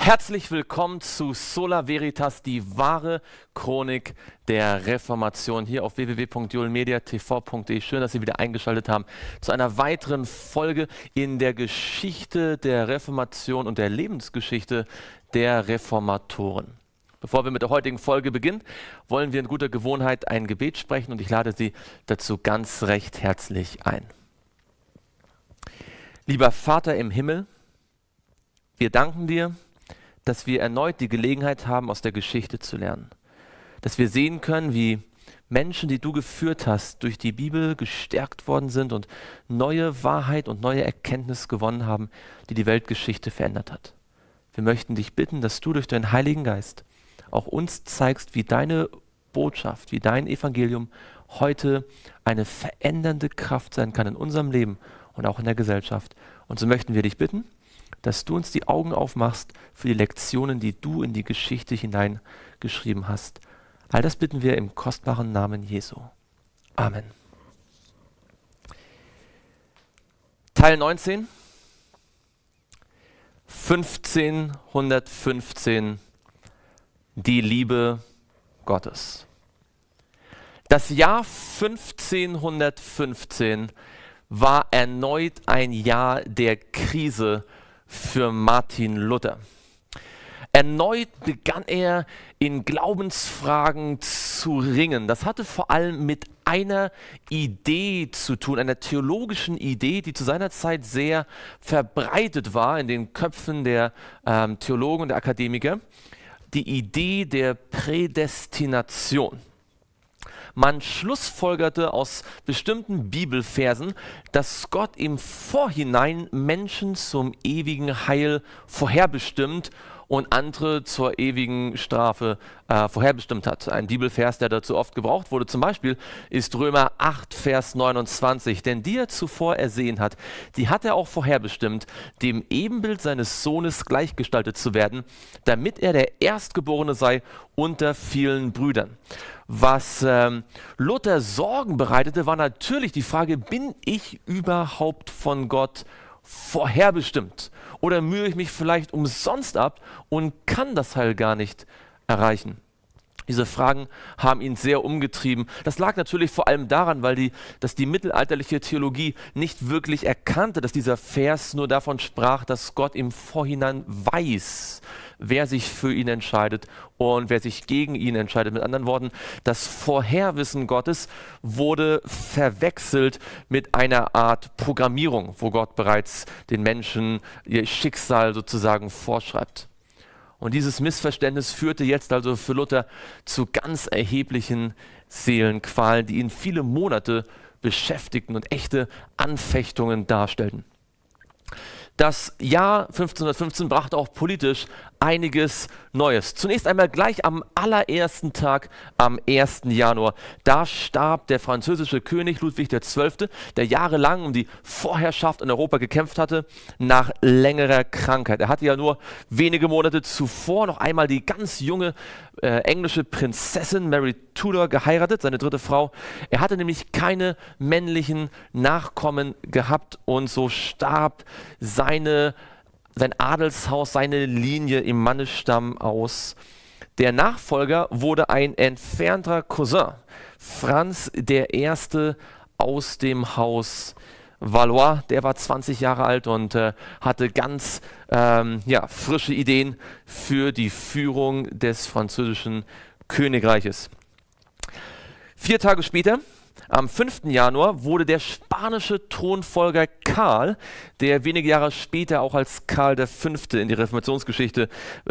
Herzlich willkommen zu Sola Veritas, die wahre Chronik der Reformation, hier auf www.julmediatv.de. Schön, dass Sie wieder eingeschaltet haben zu einer weiteren Folge in der Geschichte der Reformation und der Lebensgeschichte der Reformatoren. Bevor wir mit der heutigen Folge beginnen, wollen wir in guter Gewohnheit ein Gebet sprechen und ich lade Sie dazu ganz recht herzlich ein. Lieber Vater im Himmel, wir danken dir, dass wir erneut die Gelegenheit haben, aus der Geschichte zu lernen. Dass wir sehen können, wie Menschen, die du geführt hast, durch die Bibel gestärkt worden sind und neue Wahrheit und neue Erkenntnis gewonnen haben, die die Weltgeschichte verändert hat. Wir möchten dich bitten, dass du durch deinen Heiligen Geist auch uns zeigst, wie deine Botschaft, wie dein Evangelium heute eine verändernde Kraft sein kann in unserem Leben und auch in der Gesellschaft. Und so möchten wir dich bitten, dass du uns die Augen aufmachst für die Lektionen, die du in die Geschichte hineingeschrieben hast. All das bitten wir im kostbaren Namen Jesu. Amen. Teil 19, 1515, die Liebe Gottes. Das Jahr 1515 war erneut ein Jahr der Krise für Martin Luther. Erneut begann er in Glaubensfragen zu ringen. Das hatte vor allem mit einer Idee zu tun, einer theologischen Idee, die zu seiner Zeit sehr verbreitet war in den Köpfen der Theologen und der Akademiker. Die Idee der Prädestination. Man schlussfolgerte aus bestimmten Bibelversen, dass Gott im Vorhinein Menschen zum ewigen Heil vorherbestimmt und andere zur ewigen Strafe vorherbestimmt hat. Ein Bibelvers, der dazu oft gebraucht wurde, zum Beispiel, ist Römer 8, Vers 29. Denn die er zuvor ersehen hat, die hat er auch vorherbestimmt, dem Ebenbild seines Sohnes gleichgestaltet zu werden, damit er der Erstgeborene sei unter vielen Brüdern. Was Luther Sorgen bereitete, war natürlich die Frage, bin ich überhaupt von Gott vorherbestimmt? Oder mühe ich mich vielleicht umsonst ab und kann das Heil gar nicht erreichen? Diese Fragen haben ihn sehr umgetrieben. Das lag natürlich vor allem daran, dass die mittelalterliche Theologie nicht wirklich erkannte, dass dieser Vers nur davon sprach, dass Gott im Vorhinein weiß, wer sich für ihn entscheidet und wer sich gegen ihn entscheidet. Mit anderen Worten, das Vorherwissen Gottes wurde verwechselt mit einer Art Programmierung, wo Gott bereits den Menschen ihr Schicksal sozusagen vorschreibt. Und dieses Missverständnis führte jetzt also für Luther zu ganz erheblichen Seelenqualen, die ihn viele Monate beschäftigten und echte Anfechtungen darstellten. Das Jahr 1515 brachte auch politisch einiges Neues. Zunächst einmal gleich am allerersten Tag, am 1. Januar. Da starb der französische König Ludwig XII., der jahrelang um die Vorherrschaft in Europa gekämpft hatte, nach längerer Krankheit. Er hatte ja nur wenige Monate zuvor noch einmal die ganz junge englische Prinzessin Mary Tudor geheiratet, seine dritte Frau. Er hatte nämlich keine männlichen Nachkommen gehabt und so starb sein Adelshaus, seine Linie im Mannesstamm aus. Der Nachfolger wurde ein entfernter Cousin, Franz I. aus dem Haus Valois. Der war 20 Jahre alt und hatte ganz frische Ideen für die Führung des französischen Königreiches. 4 Tage später, am 5. Januar, wurde der spanische Thronfolger Karl, der wenige Jahre später auch als Karl V. in die Reformationsgeschichte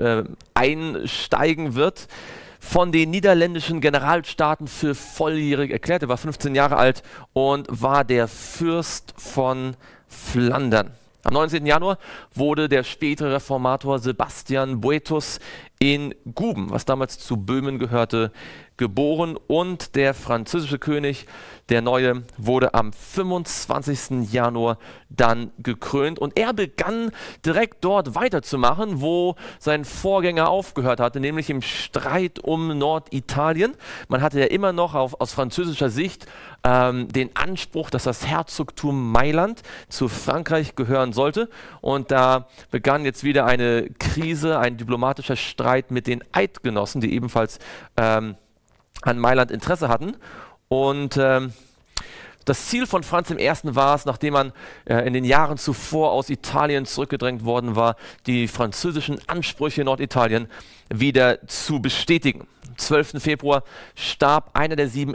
einsteigen wird, von den niederländischen Generalstaaten für volljährig erklärt. Er war 15 Jahre alt und war der Fürst von Flandern. Am 19. Januar wurde der spätere Reformator Sebastian Boethus in Guben, was damals zu Böhmen gehörte, geboren. Und der französische König, der neue, wurde am 25. Januar dann gekrönt. Und er begann direkt dort weiterzumachen, wo sein Vorgänger aufgehört hatte, nämlich im Streit um Norditalien. Man hatte ja immer noch aus französischer Sicht den Anspruch, dass das Herzogtum Mailand zu Frankreich gehören sollte. Und da begann jetzt wieder eine Krise, ein diplomatischer Streit mit den Eidgenossen, die ebenfalls an Mailand Interesse hatten. Und das Ziel von Franz I. war es, nachdem man in den Jahren zuvor aus Italien zurückgedrängt worden war, die französischen Ansprüche in Norditalien wieder zu bestätigen. Am 12. Februar starb einer der sieben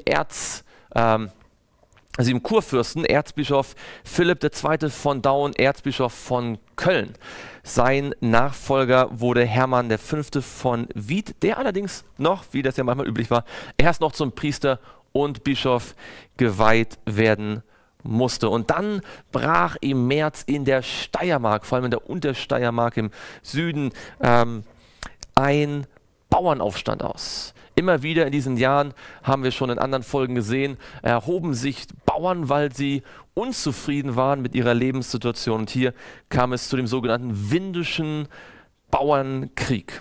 Kurfürsten, Erzbischof Philipp II. Von Daun, Erzbischof von Köln. Sein Nachfolger wurde Hermann V. von Wied, der allerdings noch, wie das ja manchmal üblich war, erst noch zum Priester und Bischof geweiht werden musste. Und dann brach im März in der Steiermark, vor allem in der Untersteiermark im Süden, ein Bauernaufstand aus. Immer wieder in diesen Jahren, haben wir schon in anderen Folgen gesehen, erhoben sich Bauern, weil sie unzufrieden waren mit ihrer Lebenssituation. Und hier kam es zu dem sogenannten Windischen Bauernkrieg.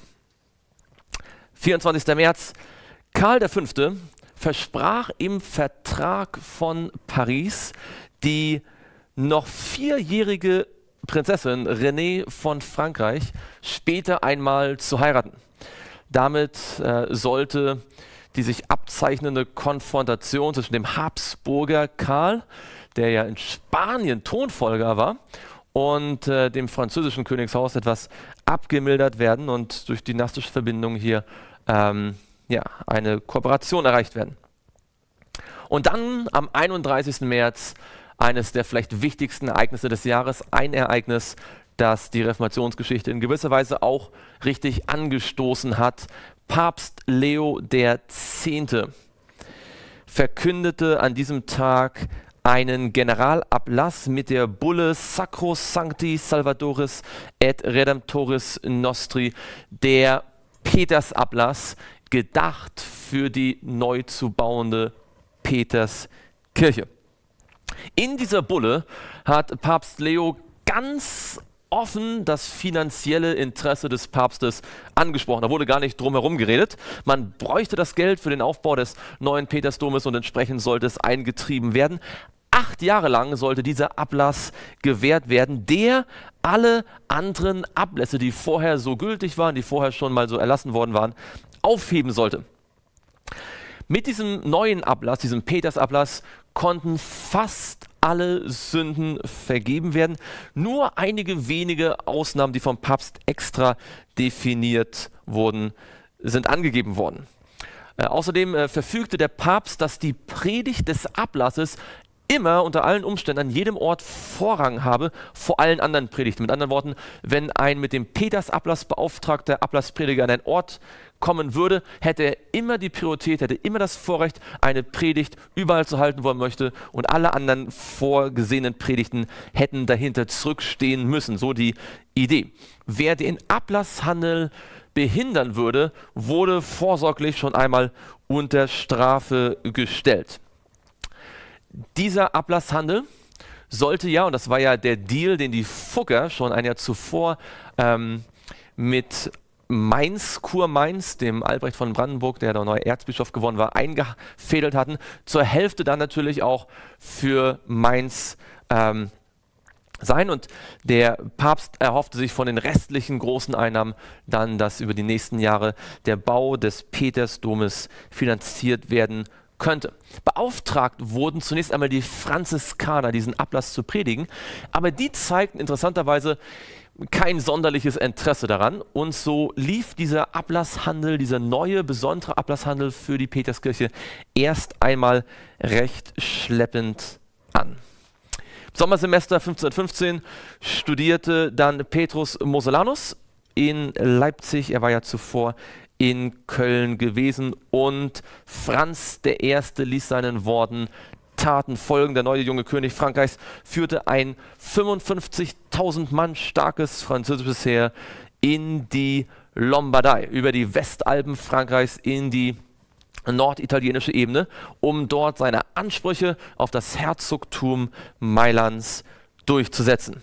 24. März, Karl V. versprach im Vertrag von Paris die noch 4-jährige Prinzessin Renée von Frankreich später einmal zu heiraten. Damit sollte die sich abzeichnende Konfrontation zwischen dem Habsburger Karl, der ja in Spanien Thronfolger war, und dem französischen Königshaus etwas abgemildert werden und durch dynastische Verbindungen hier eine Kooperation erreicht werden. Und dann am 31. März eines der vielleicht wichtigsten Ereignisse des Jahres, ein Ereignis, das die Reformationsgeschichte in gewisser Weise auch richtig angestoßen hat. Papst Leo X. verkündete an diesem Tag einen Generalablass mit der Bulle Sacrosancti Salvadoris et Redemptoris Nostri, der Petersablass, gedacht für die neu zu bauende Peterskirche. In dieser Bulle hat Papst Leo ganz offen das finanzielle Interesse des Papstes angesprochen. Da wurde gar nicht drum herum geredet. Man bräuchte das Geld für den Aufbau des neuen Petersdomes und entsprechend sollte es eingetrieben werden. 8 Jahre lang sollte dieser Ablass gewährt werden, der alle anderen Ablässe, die vorher so gültig waren, die vorher schon mal so erlassen worden waren, aufheben sollte. Mit diesem neuen Ablass, diesem Petersablass, konnten fast alle Sünden vergeben werden. Nur einige wenige Ausnahmen, die vom Papst extra definiert wurden, sind angegeben worden. Außerdem verfügte der Papst, dass die Predigt des Ablasses immer unter allen Umständen an jedem Ort Vorrang habe vor allen anderen Predigten. Mit anderen Worten, wenn ein mit dem Petersablass beauftragter Ablassprediger an einen Ort kommen würde, hätte er immer die Priorität, hätte immer das Vorrecht, eine Predigt überall zu halten, wo er möchte, und alle anderen vorgesehenen Predigten hätten dahinter zurückstehen müssen. So die Idee. Wer den Ablasshandel behindern würde, wurde vorsorglich schon einmal unter Strafe gestellt. Dieser Ablasshandel sollte ja, und das war ja der Deal, den die Fugger schon ein Jahr zuvor mit Mainz, Kurmainz, dem Albrecht von Brandenburg, der neue Erzbischof geworden war, eingefädelt hatten, zur Hälfte dann natürlich auch für Mainz sein. Und der Papst erhoffte sich von den restlichen großen Einnahmen dann, dass über die nächsten Jahre der Bau des Petersdomes finanziert werden könnte. Beauftragt wurden zunächst einmal die Franziskaner, diesen Ablass zu predigen, aber die zeigten interessanterweise kein sonderliches Interesse daran, und so lief dieser Ablasshandel, dieser neue, besondere Ablasshandel für die Peterskirche erst einmal recht schleppend an. Im Sommersemester 1515 studierte dann Petrus Mosellanus in Leipzig, er war ja zuvor in Köln gewesen, und Franz I. ließ seinen Worten Taten folgen. Der neue junge König Frankreichs führte ein 55.000 Mann starkes französisches Heer in die Lombardei, über die Westalpen Frankreichs in die norditalienische Ebene, um dort seine Ansprüche auf das Herzogtum Mailands durchzusetzen.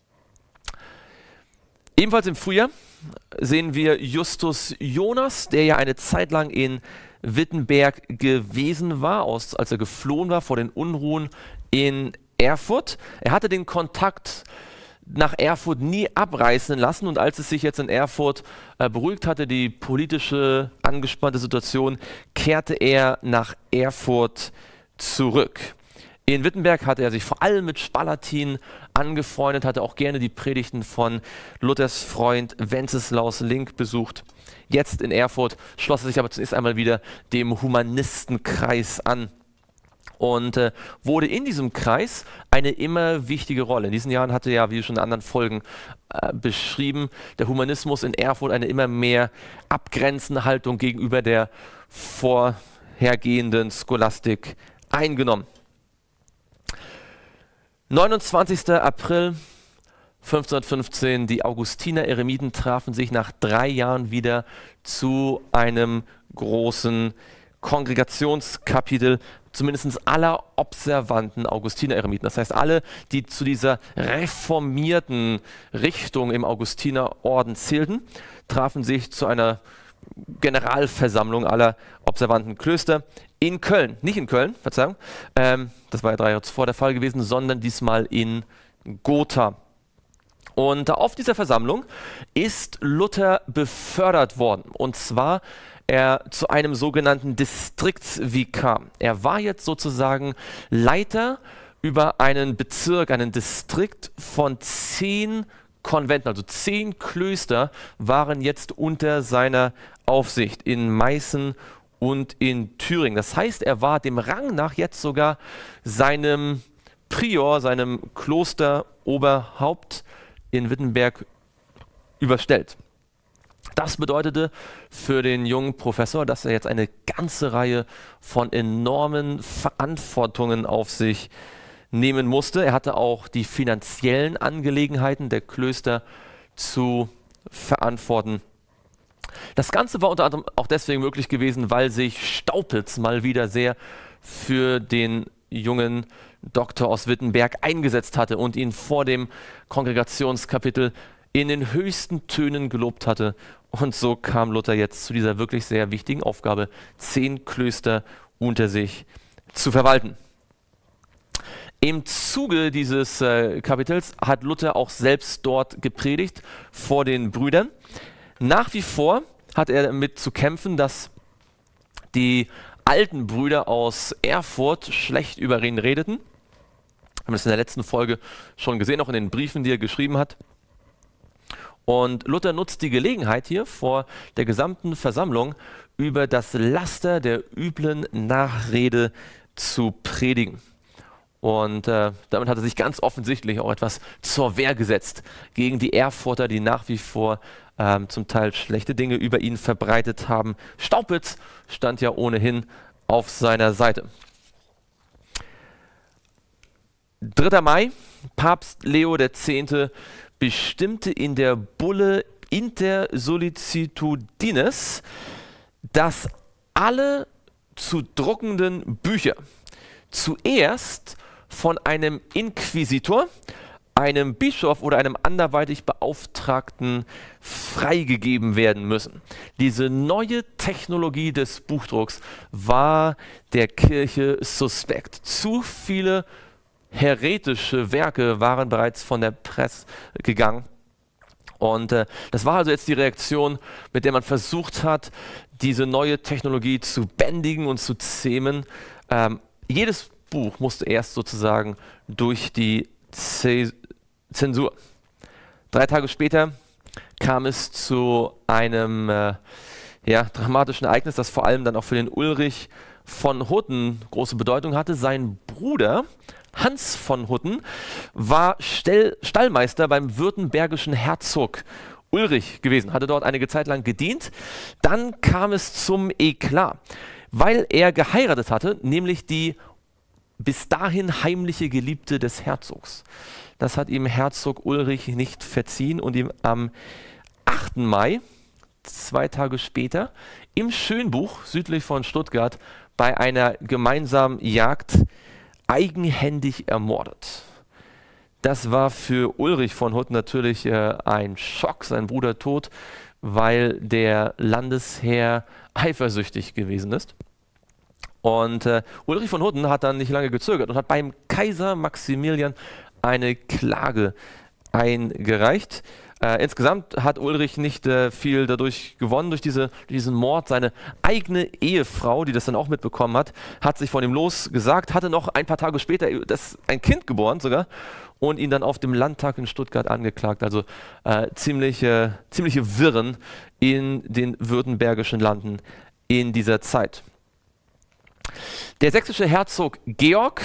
Ebenfalls im Frühjahr sehen wir Justus Jonas, der ja eine Zeit lang in Wittenberg gewesen war, als er geflohen war vor den Unruhen in Erfurt. Er hatte den Kontakt nach Erfurt nie abreißen lassen, und als es sich jetzt in Erfurt beruhigt hatte, die politische angespannte Situation, kehrte er nach Erfurt zurück. In Wittenberg hatte er sich vor allem mit Spalatin angefreundet, hatte auch gerne die Predigten von Luthers Freund Wenceslaus Link besucht. Jetzt in Erfurt schloss er sich aber zunächst einmal wieder dem Humanistenkreis an und wurde in diesem Kreis eine immer wichtige Rolle. In diesen Jahren hatte ja, wie schon in anderen Folgen beschrieben, der Humanismus in Erfurt eine immer mehr abgrenzende Haltung gegenüber der vorhergehenden Scholastik eingenommen. 29. April 1515, die Augustiner Eremiten trafen sich nach 3 Jahren wieder zu einem großen Kongregationskapitel, zumindest aller observanten Augustiner Eremiten. Das heißt, alle, die zu dieser reformierten Richtung im Augustinerorden zählten, trafen sich zu einer Generalversammlung aller observanten Klöster in Köln, nicht in Köln, Verzeihung, das war ja 3 Jahre zuvor der Fall gewesen, sondern diesmal in Gotha. Und auf dieser Versammlung ist Luther befördert worden, und zwar zu einem sogenannten Distriktsvikar. Er war jetzt sozusagen Leiter über einen Bezirk, einen Distrikt von 10 Konventen, also 10 Klöster waren jetzt unter seiner Aufsicht in Meißen und in Thüringen. Das heißt, er war dem Rang nach jetzt sogar seinem Prior, seinem Klosteroberhaupt in Wittenberg überstellt. Das bedeutete für den jungen Professor, dass er jetzt eine ganze Reihe von enormen Verantwortungen auf sich nehmen musste. Er hatte auch die finanziellen Angelegenheiten der Klöster zu verantworten. Das Ganze war unter anderem auch deswegen möglich gewesen, weil sich Staupitz mal wieder sehr für den jungen Doktor aus Wittenberg eingesetzt hatte und ihn vor dem Kongregationskapitel in den höchsten Tönen gelobt hatte. Und so kam Luther jetzt zu dieser wirklich sehr wichtigen Aufgabe, 10 Klöster unter sich zu verwalten. Im Zuge dieses Kapitels hat Luther auch selbst dort gepredigt vor den Brüdern. Nach wie vor hat er damit zu kämpfen, dass die alten Brüder aus Erfurt schlecht über ihn redeten. Wir haben das in der letzten Folge schon gesehen, auch in den Briefen, die er geschrieben hat. Und Luther nutzt die Gelegenheit hier vor der gesamten Versammlung, über das Laster der üblen Nachrede zu predigen. Und damit hat er sich ganz offensichtlich auch etwas zur Wehr gesetzt gegen die Erfurter, die nach wie vor zum Teil schlechte Dinge über ihn verbreitet haben. Staupitz stand ja ohnehin auf seiner Seite. 3. Mai, Papst Leo X. bestimmte in der Bulle Inter Sollicitudinis, dass alle zu druckenden Bücher zuerst von einem Inquisitor, einem Bischof oder einem anderweitig Beauftragten freigegeben werden müssen. Diese neue Technologie des Buchdrucks war der Kirche suspekt. Zu viele häretische Werke waren bereits von der Presse gegangen. Und das war also jetzt die Reaktion, mit der man versucht hat, diese neue Technologie zu bändigen und zu zähmen. Jedes Buch musste erst sozusagen durch die Zensur. 3 Tage später kam es zu einem dramatischen Ereignis, das vor allem dann auch für den Ulrich von Hutten große Bedeutung hatte. Sein Bruder Hans von Hutten war Stallmeister beim württembergischen Herzog Ulrich gewesen, hatte dort einige Zeit lang gedient. Dann kam es zum Eklat, weil er geheiratet hatte, nämlich die bis dahin heimliche Geliebte des Herzogs. Das hat ihm Herzog Ulrich nicht verziehen und ihm am 8. Mai, 2 Tage später, im Schönbuch südlich von Stuttgart bei einer gemeinsamen Jagd eigenhändig ermordet. Das war für Ulrich von Hutten natürlich ein Schock, sein Bruder tot, weil der Landesherr eifersüchtig gewesen ist. Und Ulrich von Hutten hat dann nicht lange gezögert und hat beim Kaiser Maximilian eine Klage eingereicht. Insgesamt hat Ulrich nicht viel dadurch gewonnen, durch diesen Mord. Seine eigene Ehefrau, die das dann auch mitbekommen hat, hat sich von ihm losgesagt, hatte noch ein paar Tage später ein Kind geboren sogar und ihn dann auf dem Landtag in Stuttgart angeklagt. Also ziemliche Wirren in den württembergischen Landen in dieser Zeit. Der sächsische Herzog Georg,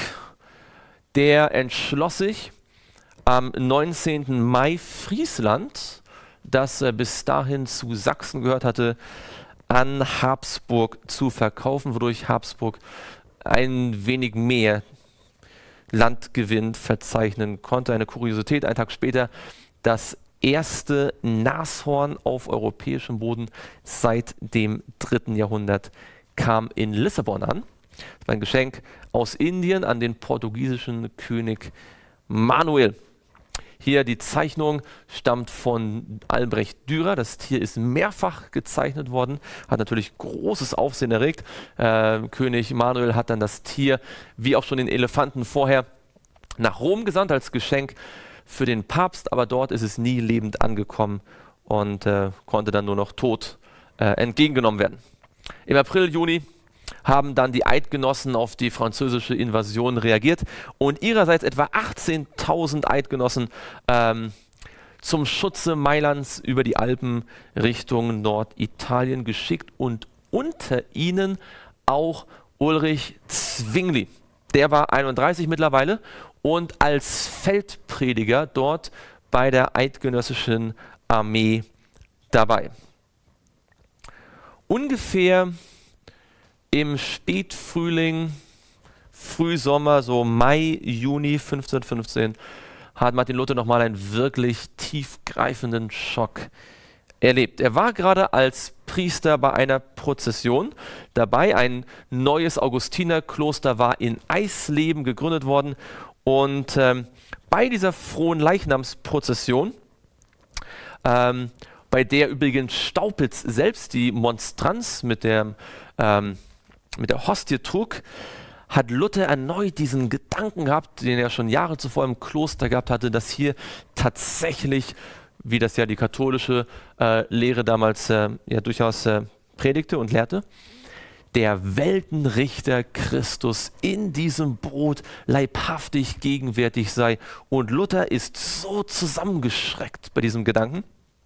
der entschloss sich, am 19. Mai Friesland, das bis dahin zu Sachsen gehört hatte, an Habsburg zu verkaufen, wodurch Habsburg ein wenig mehr Landgewinn verzeichnen konnte. Eine Kuriosität, ein Tag später das erste Nashorn auf europäischem Boden seit dem 3. Jahrhundert kam in Lissabon an. Das war ein Geschenk aus Indien an den portugiesischen König Manuel. Hier die Zeichnung stammt von Albrecht Dürer. Das Tier ist mehrfach gezeichnet worden, hat natürlich großes Aufsehen erregt. König Manuel hat dann das Tier, wie auch schon den Elefanten vorher, nach Rom gesandt als Geschenk für den Papst, aber dort ist es nie lebend angekommen und konnte dann nur noch tot entgegengenommen werden. Im April, Juni haben dann die Eidgenossen auf die französische Invasion reagiert und ihrerseits etwa 18.000 Eidgenossen zum Schutze Mailands über die Alpen Richtung Norditalien geschickt und unter ihnen auch Ulrich Zwingli. Der war 31 mittlerweile und als Feldprediger dort bei der eidgenössischen Armee dabei. Ungefähr im Spätfrühling, Frühsommer, so Mai, Juni 1515, hat Martin Luther nochmal einen wirklich tiefgreifenden Schock erlebt. Er war gerade als Priester bei einer Prozession dabei. Ein neues Augustinerkloster war in Eisleben gegründet worden und bei dieser frohen Leichnamsprozession, bei der übrigens Staupitz selbst die Monstranz mit der Hostie trug, hat Luther erneut diesen Gedanken gehabt, den er schon Jahre zuvor im Kloster gehabt hatte, dass hier tatsächlich, wie das ja die katholische Lehre damals ja durchaus predigte und lehrte, der Weltenrichter Christus in diesem Brot leibhaftig gegenwärtig sei. Und Luther ist so zusammengeschreckt bei diesem Gedanken,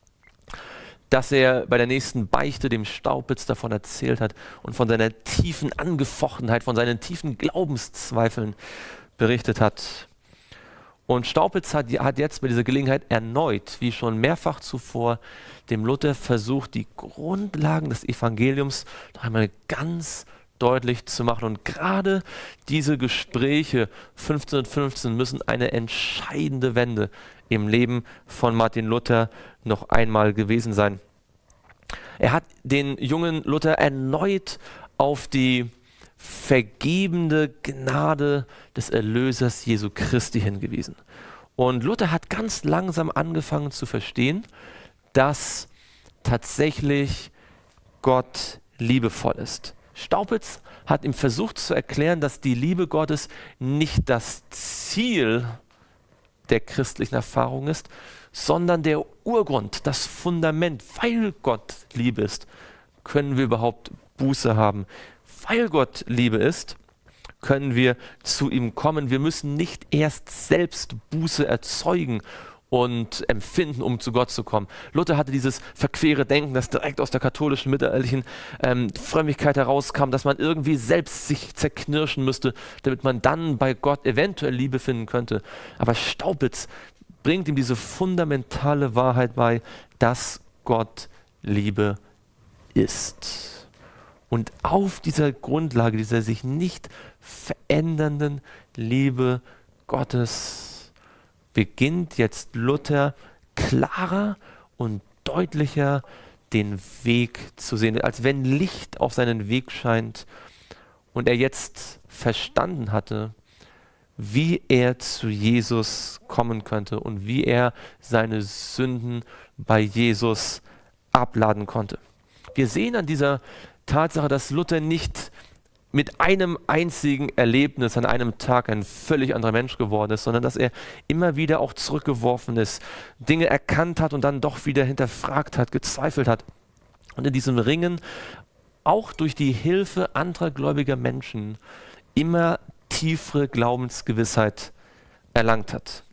dass er bei der nächsten Beichte dem Staupitz davon erzählt hat und von seiner tiefen Angefochtenheit, von seinen tiefen Glaubenszweifeln berichtet hat. Und Staupitz hat jetzt bei dieser Gelegenheit erneut, wie schon mehrfach zuvor, dem Luther versucht, die Grundlagen des Evangeliums noch einmal ganz deutlich zu machen. Und gerade diese Gespräche 1515 müssen eine entscheidende Wende im Leben von Martin Luther noch einmal gewesen sein. Er hat den jungen Luther erneut auf die vergebende Gnade des Erlösers Jesu Christi hingewiesen. Und Luther hat ganz langsam angefangen zu verstehen, dass tatsächlich Gott liebevoll ist. Staupitz hat ihm versucht zu erklären, dass die Liebe Gottes nicht das Ziel der christlichen Erfahrung ist, sondern der Urgrund, das Fundament. Weil Gott Liebe ist, können wir überhaupt Buße haben. Weil Gott Liebe ist, können wir zu ihm kommen. Wir müssen nicht erst selbst Buße erzeugen und empfinden, um zu Gott zu kommen. Luther hatte dieses verquere Denken, das direkt aus der katholischen mittelalterlichen Frömmigkeit herauskam, dass man irgendwie selbst sich zerknirschen müsste, damit man dann bei Gott eventuell Liebe finden könnte. Aber Staupitz bringt ihm diese fundamentale Wahrheit bei, dass Gott Liebe ist. Und auf dieser Grundlage, dieser sich nicht verändernden Liebe Gottes, beginnt jetzt Luther klarer und deutlicher den Weg zu sehen, als wenn Licht auf seinen Weg scheint und er jetzt verstanden hatte, wie er zu Jesus kommen könnte und wie er seine Sünden bei Jesus abladen konnte. Wir sehen an dieser Tatsache, dass Luther nicht mit einem einzigen Erlebnis an einem Tag ein völlig anderer Mensch geworden ist, sondern dass er immer wieder auch zurückgeworfen ist, Dinge erkannt hat und dann doch wieder hinterfragt hat, gezweifelt hat. Und in diesem Ringen, auch durch die Hilfe anderer gläubiger Menschen, immer tiefere Glaubensgewissheit erlangt hat.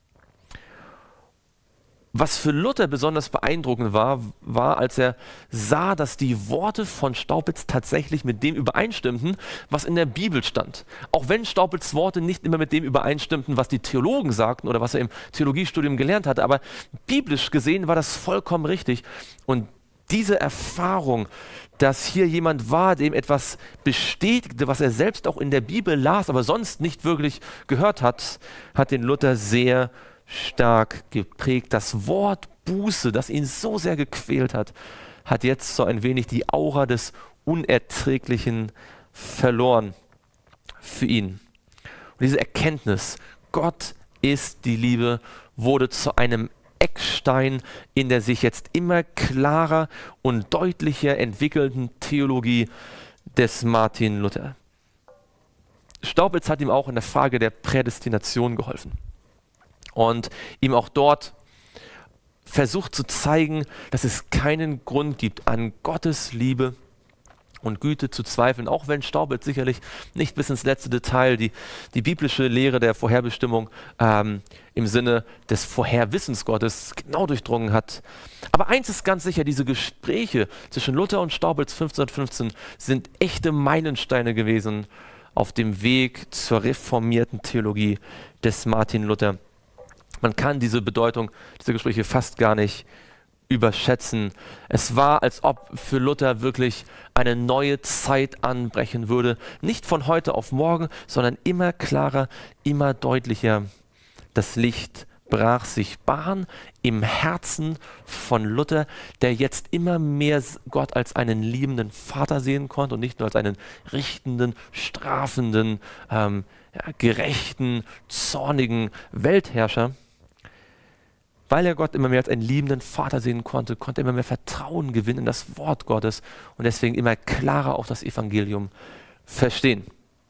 Was für Luther besonders beeindruckend war, als er sah, dass die Worte von Staupitz tatsächlich mit dem übereinstimmten, was in der Bibel stand. Auch wenn Staupitz' Worte nicht immer mit dem übereinstimmten, was die Theologen sagten oder was er im Theologiestudium gelernt hatte, aber biblisch gesehen war das vollkommen richtig. Und diese Erfahrung, dass hier jemand war, dem etwas bestätigte, was er selbst auch in der Bibel las, aber sonst nicht wirklich gehört hat, hat den Luther sehr stark geprägt. Das Wort Buße, das ihn so sehr gequält hat, hat jetzt so ein wenig die Aura des Unerträglichen verloren für ihn. Und diese Erkenntnis, Gott ist die Liebe, wurde zu einem Eckstein in der sich jetzt immer klarer und deutlicher entwickelnden Theologie des Martin Luther. Staupitz hat ihm auch in der Frage der Prädestination geholfen und ihm auch dort versucht zu zeigen, dass es keinen Grund gibt, an Gottes Liebe und Güte zu zweifeln, auch wenn Staupitz sicherlich nicht bis ins letzte Detail die biblische Lehre der Vorherbestimmung im Sinne des Vorherwissens Gottes genau durchdrungen hat. Aber eins ist ganz sicher, diese Gespräche zwischen Luther und Staupitz 1515 sind echte Meilensteine gewesen auf dem Weg zur reformierten Theologie des Martin Luther. Man kann diese Bedeutung dieser Gespräche fast gar nicht überschätzen. Es war, als ob für Luther wirklich eine neue Zeit anbrechen würde. Nicht von heute auf morgen, sondern immer klarer, immer deutlicher. Das Licht brach sich Bahn im Herzen von Luther, der jetzt immer mehr Gott als einen liebenden Vater sehen konnte und nicht nur als einen richtenden, strafenden, gerechten, zornigen Weltherrscher. Weil er Gott immer mehr als einen liebenden Vater sehen konnte, konnte er immer mehr Vertrauen gewinnen in das Wort Gottes und deswegen immer klarer auch das Evangelium verstehen.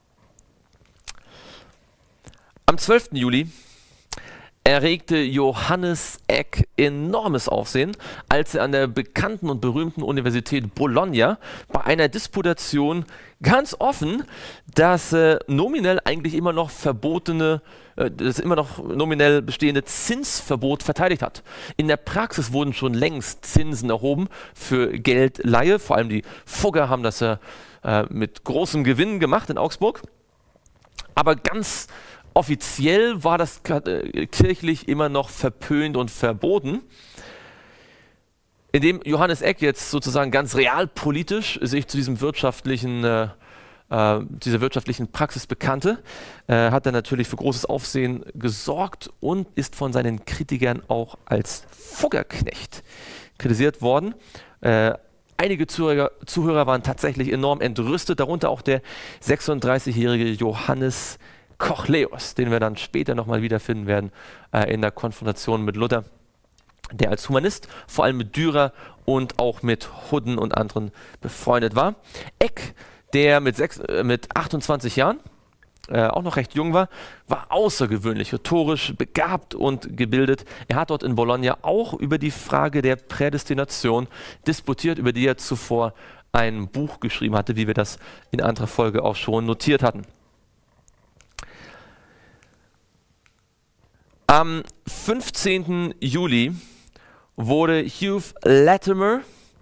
Am 12. Juli erregte Johannes Eck enormes Aufsehen, als er an der bekannten und berühmten Universität Bologna bei einer Disputation ganz offen das nominell eigentlich immer noch das immer noch nominell bestehende Zinsverbot verteidigt hat. In der Praxis wurden schon längst Zinsen erhoben für Geldleihe, vor allem die Fugger haben das mit großem Gewinn gemacht in Augsburg, aber ganz offiziell war das kirchlich immer noch verpönt und verboten. Indem Johannes Eck jetzt sozusagen ganz realpolitisch sich zu dieser wirtschaftlichen Praxis bekannte, hat er natürlich für großes Aufsehen gesorgt und ist von seinen Kritikern auch als Fuggerknecht kritisiert worden. Einige Zuhörer waren tatsächlich enorm entrüstet, darunter auch der 36-jährige Johannes Kochleus, den wir dann später nochmal wiederfinden werden in der Konfrontation mit Luther, der als Humanist vor allem mit Dürer und auch mit Hudden und anderen befreundet war. Eck, der mit 28 Jahren auch noch recht jung war außergewöhnlich rhetorisch begabt und gebildet. Er hat dort in Bologna auch über die Frage der Prädestination disputiert, über die er zuvor ein Buch geschrieben hatte, wie wir das in anderer Folge auch schon notiert hatten. Am 15. Juli wurde Hugh Latimer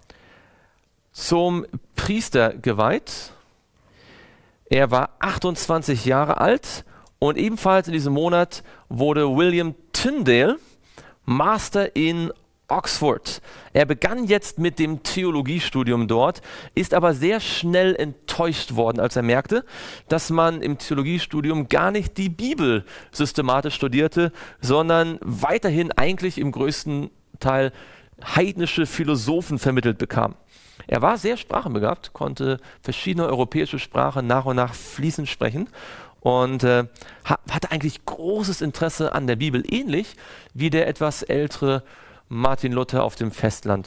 zum Priester geweiht. Er war 28 Jahre alt und ebenfalls in diesem Monat wurde William Tyndale Master in Oxford. Er begann jetzt mit dem Theologiestudium dort, ist aber sehr schnell enttäuscht worden, als er merkte, dass man im Theologiestudium gar nicht die Bibel systematisch studierte, sondern weiterhin eigentlich im größten Teil heidnische Philosophen vermittelt bekam. Er war sehr sprachenbegabt, konnte verschiedene europäische Sprachen nach und nach fließend sprechen und hatte eigentlich großes Interesse an der Bibel, ähnlich wie der etwas ältere Martin Luther auf dem Festland.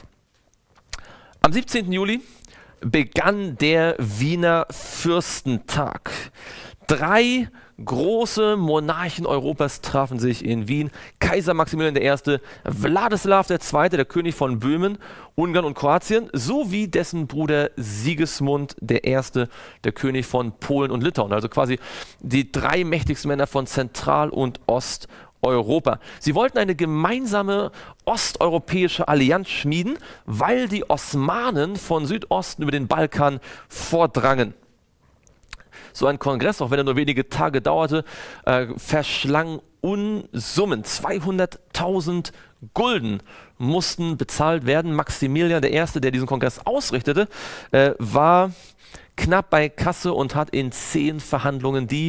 Am 17. Juli begann der Wiener Fürstentag. 3 große Monarchen Europas trafen sich in Wien. Kaiser Maximilian I., Wladislaw II., der König von Böhmen, Ungarn und Kroatien, sowie dessen Bruder Sigismund I., der König von Polen und Litauen. Also quasi die 3 mächtigsten Männer von Zentral- und Osteuropa. Sie wollten eine gemeinsame osteuropäische Allianz schmieden, weil die Osmanen von Südosten über den Balkan vordrangen. So ein Kongress, auch wenn er nur wenige Tage dauerte, verschlang Unsummen. 200.000 Gulden mussten bezahlt werden. Maximilian I., der diesen Kongress ausrichtete, war knapp bei Kasse und hat in 10 Verhandlungen die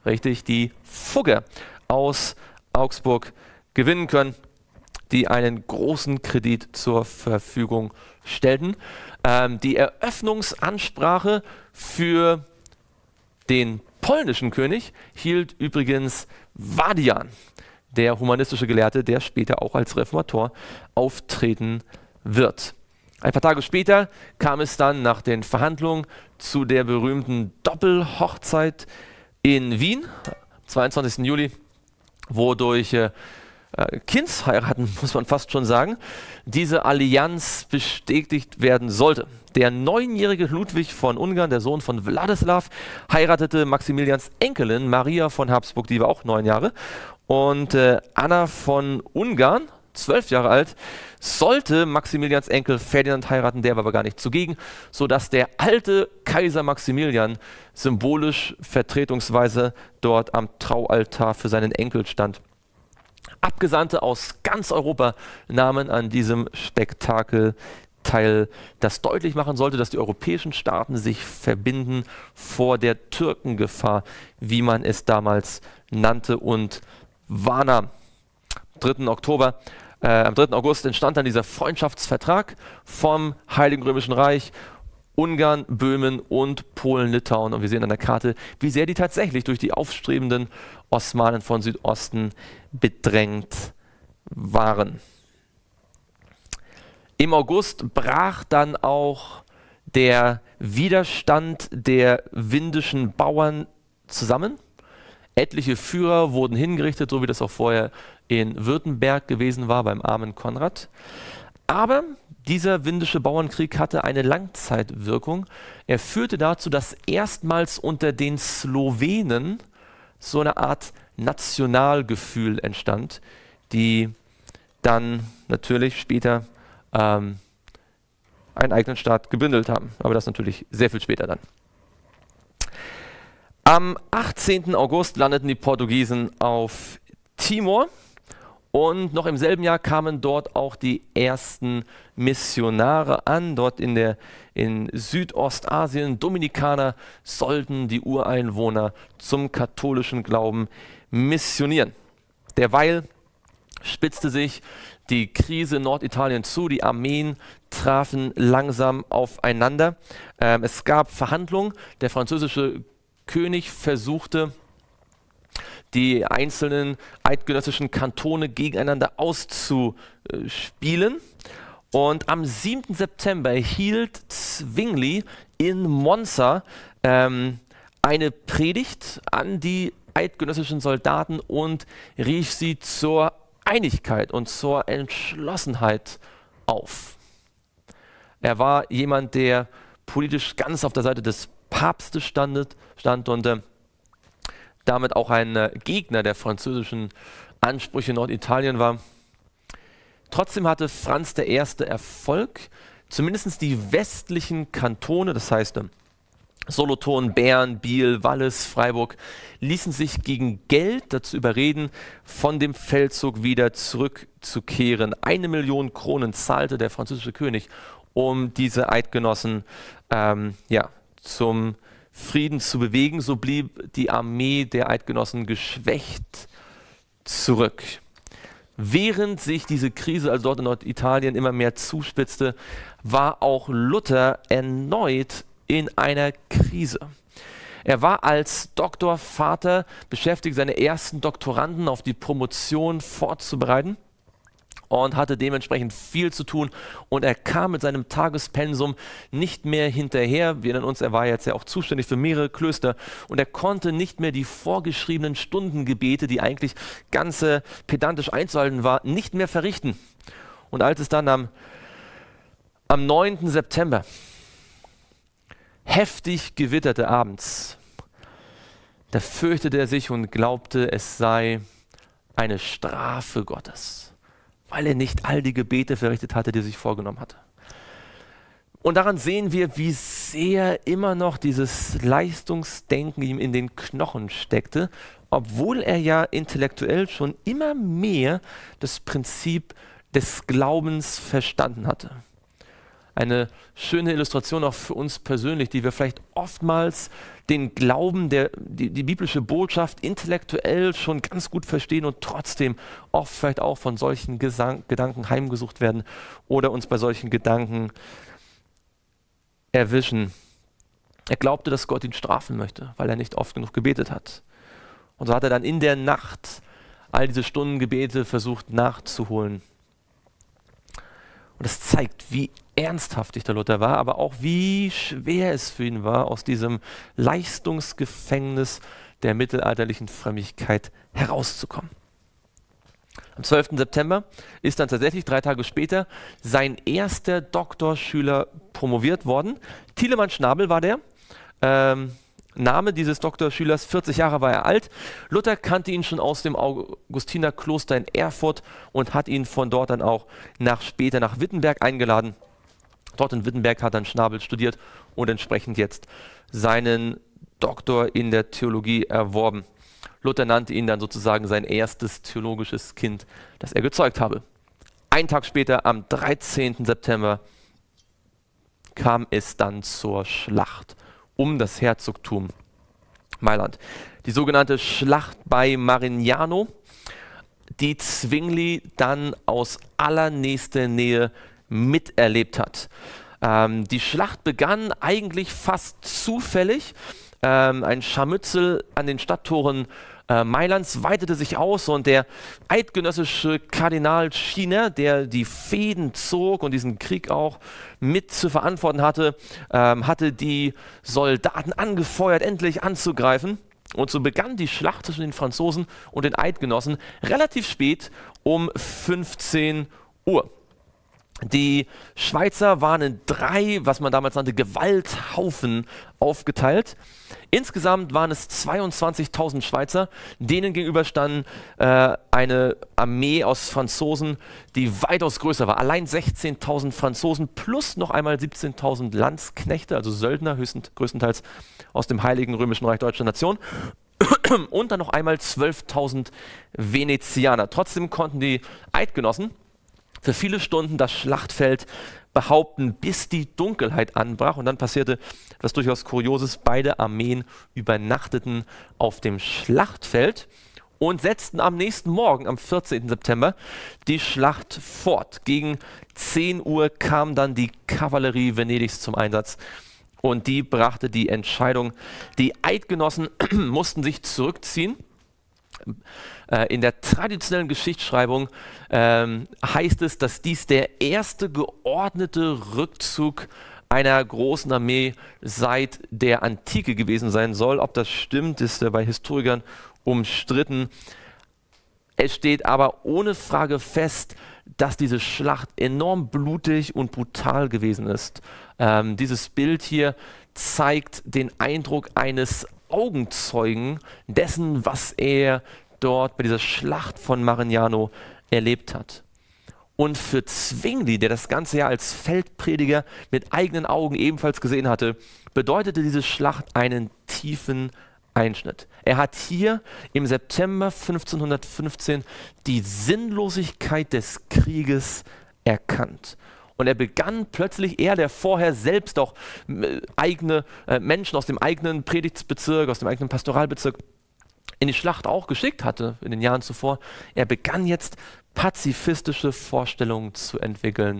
Fugger aus Augsburg gewinnen können, die einen großen Kredit zur Verfügung stellten. Die Eröffnungsansprache für den polnischen König hielt übrigens Wadian, der humanistische Gelehrte, der später auch als Reformator auftreten wird. Ein paar Tage später kam es dann nach den Verhandlungen zu der berühmten Doppelhochzeit in Wien, 22. Juli, wodurch Kindsheiraten, muss man fast schon sagen, diese Allianz bestätigt werden sollte. Der 9-jährige Ludwig von Ungarn, der Sohn von Wladislaw, heiratete Maximilians Enkelin Maria von Habsburg, die war auch 9 Jahre. Und Anna von Ungarn, 12 Jahre alt, sollte Maximilians Enkel Ferdinand heiraten, der war aber gar nicht zugegen, sodass der alte Kaiser Maximilian symbolisch vertretungsweise dort am Traualtar für seinen Enkel stand. Abgesandte aus ganz Europa nahmen an diesem Spektakel teil, das deutlich machen sollte, dass die europäischen Staaten sich verbinden vor der Türkengefahr, wie man es damals nannte und wahrnahm. Am 3. August entstand dann dieser Freundschaftsvertrag vom Heiligen Römischen Reich, Ungarn, Böhmen und Polen, Litauen. Und wir sehen an der Karte, wie sehr die tatsächlich durch die aufstrebenden Osmanen von Südosten bedrängt waren. Im August brach dann auch der Widerstand der windischen Bauern zusammen. Etliche Führer wurden hingerichtet, so wie das auch vorher in Württemberg gewesen war, beim armen Konrad. Aber dieser windische Bauernkrieg hatte eine Langzeitwirkung. Er führte dazu, dass erstmals unter den Slowenen so eine Art Nationalgefühl entstand, die dann natürlich später einen eigenen Staat gebündelt haben. Aber das natürlich sehr viel später dann. Am 18. August landeten die Portugiesen auf Timor. Und noch im selben Jahr kamen dort auch die ersten Missionare an. Dort in Südostasien, Dominikaner, sollten die Ureinwohner zum katholischen Glauben missionieren. Derweil spitzte sich die Krise in Norditalien zu. Die Armeen trafen langsam aufeinander. Es gab Verhandlungen. Der französische König versuchte, die einzelnen eidgenössischen Kantone gegeneinander auszuspielen. Und am 7. September hielt Zwingli in Monza eine Predigt an die eidgenössischen Soldaten und rief sie zur Einigkeit und zur Entschlossenheit auf. Er war jemand, der politisch ganz auf der Seite des Papstes stand und damit auch ein Gegner der französischen Ansprüche in Norditalien war. Trotzdem hatte Franz I. Erfolg. Zumindest die westlichen Kantone, das heißt Solothurn, Bern, Biel, Wallis, Freiburg, ließen sich gegen Geld dazu überreden, von dem Feldzug wieder zurückzukehren. 1 Million Kronen zahlte der französische König, um diese Eidgenossen zum Frieden zu bewegen. So blieb die Armee der Eidgenossen geschwächt zurück. Während sich diese Krise, also dort in Norditalien, immer mehr zuspitzte, war auch Luther erneut in einer Krise. Er war als Doktorvater beschäftigt, seine ersten Doktoranden auf die Promotion vorzubereiten und hatte dementsprechend viel zu tun, und er kam mit seinem Tagespensum nicht mehr hinterher. Wir erinnern uns, er war jetzt ja auch zuständig für mehrere Klöster, und er konnte nicht mehr die vorgeschriebenen Stundengebete, die eigentlich ganz pedantisch einzuhalten war, nicht mehr verrichten. Und als es dann am 9. September heftig gewitterte abends, da fürchtete er sich und glaubte, es sei eine Strafe Gottes, weil er nicht all die Gebete verrichtet hatte, die er sich vorgenommen hatte. Und daran sehen wir, wie sehr immer noch dieses Leistungsdenken ihm in den Knochen steckte, obwohl er ja intellektuell schon immer mehr das Prinzip des Glaubens verstanden hatte. Eine schöne Illustration auch für uns persönlich, die wir vielleicht oftmals den Glauben, die biblische Botschaft intellektuell schon ganz gut verstehen und trotzdem oft vielleicht auch von solchen Gedanken heimgesucht werden oder uns bei solchen Gedanken erwischen. Er glaubte, dass Gott ihn strafen möchte, weil er nicht oft genug gebetet hat. Und so hat er dann in der Nacht all diese Stundengebete versucht nachzuholen. Und das zeigt, wie ernsthaftig der Luther war, aber auch wie schwer es für ihn war, aus diesem Leistungsgefängnis der mittelalterlichen Frömmigkeit herauszukommen. Am 12. September ist dann tatsächlich 3 Tage später sein erster Doktorschüler promoviert worden. Thielemann Schnabel war der. Name dieses Doktorschülers, 40 Jahre war er alt. Luther kannte ihn schon aus dem Augustinerkloster in Erfurt und hat ihn von dort dann auch später nach Wittenberg eingeladen. Dort in Wittenberg hat dann Schnabel studiert und entsprechend jetzt seinen Doktor in der Theologie erworben. Luther nannte ihn dann sozusagen sein erstes theologisches Kind, das er gezeugt habe. Einen Tag später, am 13. September, kam es dann zur Schlacht um das Herzogtum Mailand. Die sogenannte Schlacht bei Marignano, die Zwingli dann aus allernächster Nähe miterlebt hat. Die Schlacht begann eigentlich fast zufällig. Ein Scharmützel an den Stadttoren Mailands weitete sich aus, und der eidgenössische Kardinal Schiner, der die Fäden zog und diesen Krieg auch mit zu verantworten hatte, hatte die Soldaten angefeuert, endlich anzugreifen. Und so begann die Schlacht zwischen den Franzosen und den Eidgenossen relativ spät, um 15 Uhr. Die Schweizer waren in 3, was man damals nannte, Gewalthaufen aufgeteilt. Insgesamt waren es 22.000 Schweizer, denen gegenüber standen eine Armee aus Franzosen, die weitaus größer war. Allein 16.000 Franzosen plus noch einmal 17.000 Landsknechte, also Söldner, größtenteils aus dem Heiligen Römischen Reich Deutscher Nation. Und dann noch einmal 12.000 Venezianer. Trotzdem konnten die Eidgenossen für viele Stunden das Schlachtfeld behaupten, bis die Dunkelheit anbrach. Und dann passierte etwas durchaus Kurioses. Beide Armeen übernachteten auf dem Schlachtfeld und setzten am nächsten Morgen, am 14. September, die Schlacht fort. Gegen 10 Uhr kam dann die Kavallerie Venedigs zum Einsatz, und die brachte die Entscheidung. Die Eidgenossen mussten sich zurückziehen. In der traditionellen Geschichtsschreibung heißt es, dass dies der erste geordnete Rückzug einer großen Armee seit der Antike gewesen sein soll. Ob das stimmt, ist bei Historikern umstritten. Es steht aber ohne Frage fest, dass diese Schlacht enorm blutig und brutal gewesen ist. Dieses Bild hier zeigt den Eindruck eines Augenzeugen dessen, was er dort bei dieser Schlacht von Marignano erlebt hat. Und für Zwingli, der das ganze Jahr als Feldprediger mit eigenen Augen ebenfalls gesehen hatte, bedeutete diese Schlacht einen tiefen Einschnitt. Er hat hier im September 1515 die Sinnlosigkeit des Krieges erkannt. Und er begann plötzlich, er, der vorher selbst auch eigene Menschen aus dem eigenen Predigtsbezirk, aus dem eigenen Pastoralbezirk in die Schlacht auch geschickt hatte in den Jahren zuvor, er begann jetzt pazifistische Vorstellungen zu entwickeln.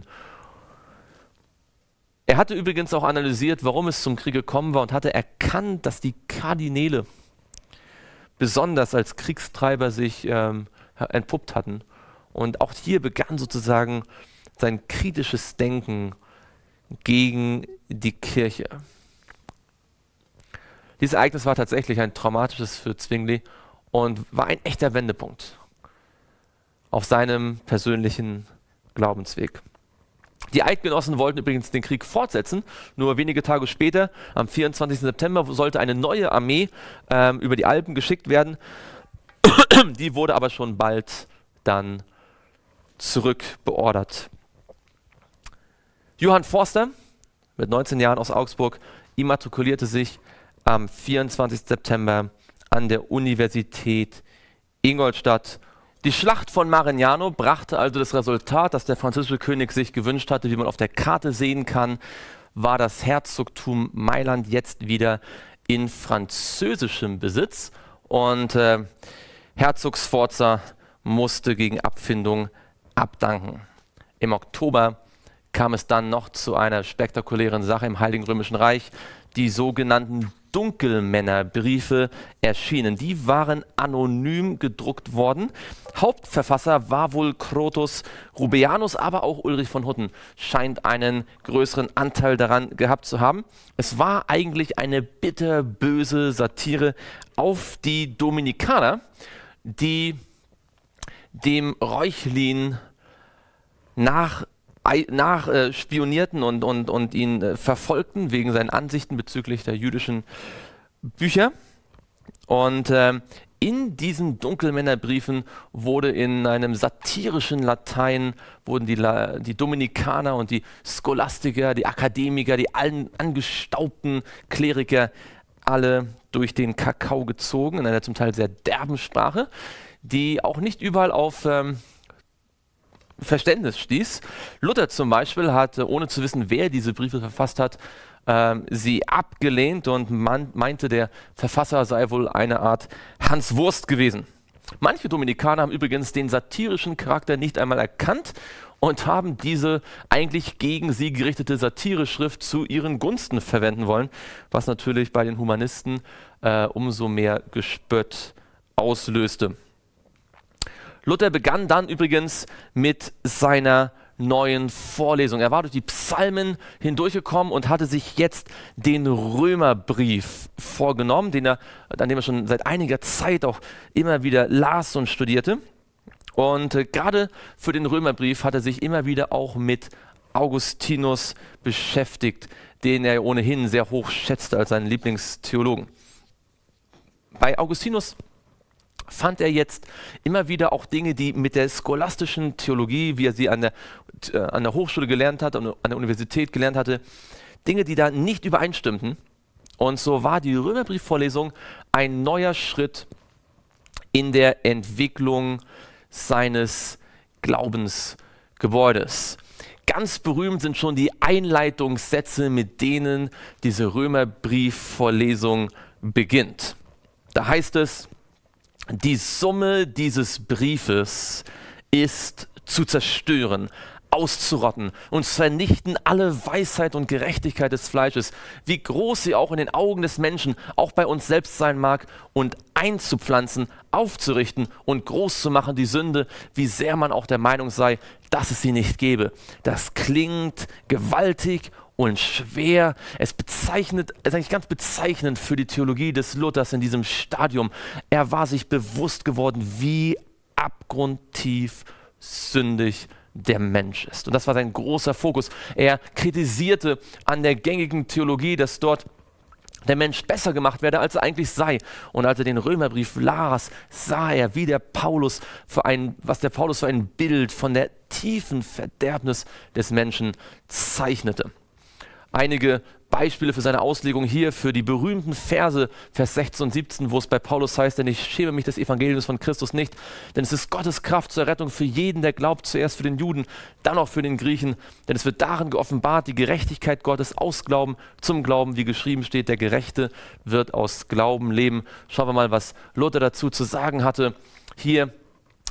Er hatte übrigens auch analysiert, warum es zum Krieg gekommen war und hatte erkannt, dass die Kardinäle besonders als Kriegstreiber sich entpuppt hatten. Und auch hier begann sozusagen sein kritisches Denken gegen die Kirche. Dieses Ereignis war tatsächlich ein traumatisches für Zwingli und war ein echter Wendepunkt auf seinem persönlichen Glaubensweg. Die Eidgenossen wollten übrigens den Krieg fortsetzen, nur wenige Tage später, am 24. September, sollte eine neue Armee über die Alpen geschickt werden. Die wurde aber schon bald dann zurückbeordert. Johann Forster, mit 19 Jahren aus Augsburg, immatrikulierte sich am 24. September an der Universität Ingolstadt. Die Schlacht von Marignano brachte also das Resultat, das der französische König sich gewünscht hatte. Wie man auf der Karte sehen kann, war das Herzogtum Mailand jetzt wieder in französischem Besitz und Herzog Sforza musste gegen Abfindung abdanken. Im Oktober kam es dann noch zu einer spektakulären Sache im Heiligen Römischen Reich. Die sogenannten Dunkelmännerbriefe erschienen. Die waren anonym gedruckt worden. Hauptverfasser war wohl Crotus Rubeanus, aber auch Ulrich von Hutten scheint einen größeren Anteil daran gehabt zu haben. Es war eigentlich eine bitterböse Satire auf die Dominikaner, die dem Reuchlin spionierten und ihn verfolgten wegen seinen Ansichten bezüglich der jüdischen Bücher. Und in diesen Dunkelmännerbriefen wurde in einem satirischen Latein wurden die Dominikaner und die Scholastiker, die Akademiker, die allen angestaubten Kleriker alle durch den Kakao gezogen, in einer zum Teil sehr derben Sprache, die auch nicht überall auf Verständnis stieß. Luther zum Beispiel hat, ohne zu wissen, wer diese Briefe verfasst hat, sie abgelehnt und meinte, der Verfasser sei wohl eine Art Hans Wurst gewesen. Manche Dominikaner haben übrigens den satirischen Charakter nicht einmal erkannt und haben diese eigentlich gegen sie gerichtete Satireschrift zu ihren Gunsten verwenden wollen, was natürlich bei den Humanisten umso mehr Gespött auslöste. Luther begann dann übrigens mit seiner neuen Vorlesung. Er war durch die Psalmen hindurchgekommen und hatte sich jetzt den Römerbrief vorgenommen, an dem er schon seit einiger Zeit auch immer wieder las und studierte. Und gerade für den Römerbrief hat er sich immer wieder auch mit Augustinus beschäftigt, den er ohnehin sehr hoch schätzte als seinen Lieblingstheologen. Bei Augustinus fand er jetzt immer wieder auch Dinge, die mit der scholastischen Theologie, wie er sie an der Hochschule gelernt hat, an der Universität gelernt hatte, Dinge, die da nicht übereinstimmten. Und so war die Römerbriefvorlesung ein neuer Schritt in der Entwicklung seines Glaubensgebäudes. Ganz berühmt sind schon die Einleitungssätze, mit denen diese Römerbriefvorlesung beginnt. Da heißt es: Die Summe dieses Briefes ist zu zerstören, auszurotten und zu vernichten alle Weisheit und Gerechtigkeit des Fleisches, wie groß sie auch in den Augen des Menschen, auch bei uns selbst sein mag, und einzupflanzen, aufzurichten und groß zu machen die Sünde, wie sehr man auch der Meinung sei, dass es sie nicht gebe. Das klingt gewaltig und schwer. Es ist eigentlich ganz bezeichnend für die Theologie des Luthers in diesem Stadium. Er war sich bewusst geworden, wie abgrundtief sündig der Mensch ist. Und das war sein großer Fokus. Er kritisierte an der gängigen Theologie, dass dort der Mensch besser gemacht werde, als er eigentlich sei. Und als er den Römerbrief las, sah er, was der Paulus für ein Bild von der tiefen Verderbnis des Menschen zeichnete. Einige Beispiele für seine Auslegung hier, für die berühmten Verse, Vers 16 und 17, wo es bei Paulus heißt: Denn ich schäme mich des Evangeliums von Christus nicht, denn es ist Gottes Kraft zur Rettung für jeden, der glaubt, zuerst für den Juden, dann auch für den Griechen, denn es wird darin geoffenbart, die Gerechtigkeit Gottes aus Glauben zum Glauben, wie geschrieben steht, der Gerechte wird aus Glauben leben. Schauen wir mal, was Luther dazu zu sagen hatte. Hier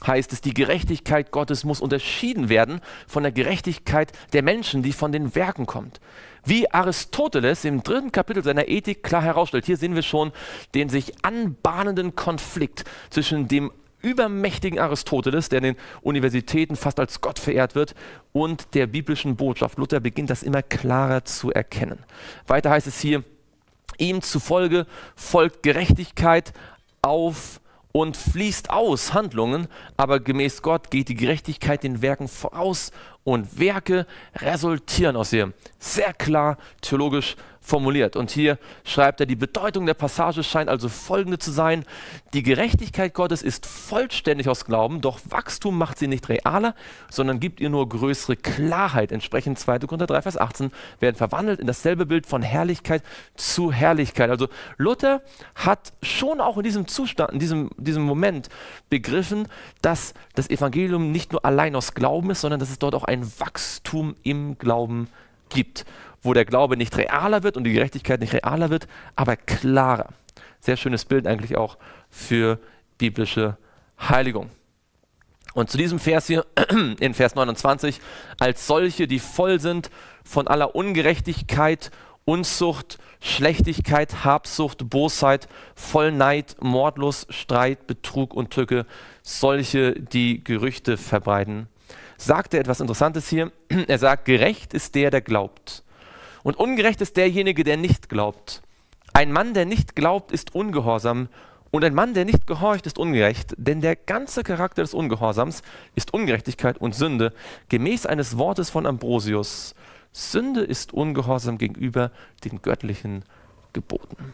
heißt es, die Gerechtigkeit Gottes muss unterschieden werden von der Gerechtigkeit der Menschen, die von den Werken kommt. Wie Aristoteles im 3. Kapitel seiner Ethik klar herausstellt, hier sehen wir schon den sich anbahnenden Konflikt zwischen dem übermächtigen Aristoteles, der in den Universitäten fast als Gott verehrt wird, und der biblischen Botschaft. Luther beginnt das immer klarer zu erkennen. Weiter heißt es hier, ihm zufolge folgt Gerechtigkeit auf und fließt aus Handlungen, aber gemäß Gott geht die Gerechtigkeit den Werken voraus und Werke resultieren aus ihr. Sehr klar theologisch formuliert. Und hier schreibt er, die Bedeutung der Passage scheint also folgende zu sein: Die Gerechtigkeit Gottes ist vollständig aus Glauben, doch Wachstum macht sie nicht realer, sondern gibt ihr nur größere Klarheit. Entsprechend 2. Korinther 3, Vers 18 werden verwandelt in dasselbe Bild von Herrlichkeit zu Herrlichkeit. Also Luther hat schon auch in diesem Zustand, in diesem Moment begriffen, dass das Evangelium nicht nur allein aus Glauben ist, sondern dass es dort auch ein Wachstum im Glauben gibt, wo der Glaube nicht realer wird und die Gerechtigkeit nicht realer wird, aber klarer. Sehr schönes Bild eigentlich auch für biblische Heiligung. Und zu diesem Vers hier, in Vers 29, als solche, die voll sind von aller Ungerechtigkeit, Unzucht, Schlechtigkeit, Habsucht, Bosheit, voll Neid, Mordlust, Streit, Betrug und Tücke, solche, die Gerüchte verbreiten. Sagt er etwas Interessantes hier. Er sagt, gerecht ist der glaubt. Und ungerecht ist derjenige, der nicht glaubt. Ein Mann, der nicht glaubt, ist ungehorsam. Und ein Mann, der nicht gehorcht, ist ungerecht. Denn der ganze Charakter des Ungehorsams ist Ungerechtigkeit und Sünde. Gemäß eines Wortes von Ambrosius. Sünde ist Ungehorsam gegenüber den göttlichen Geboten.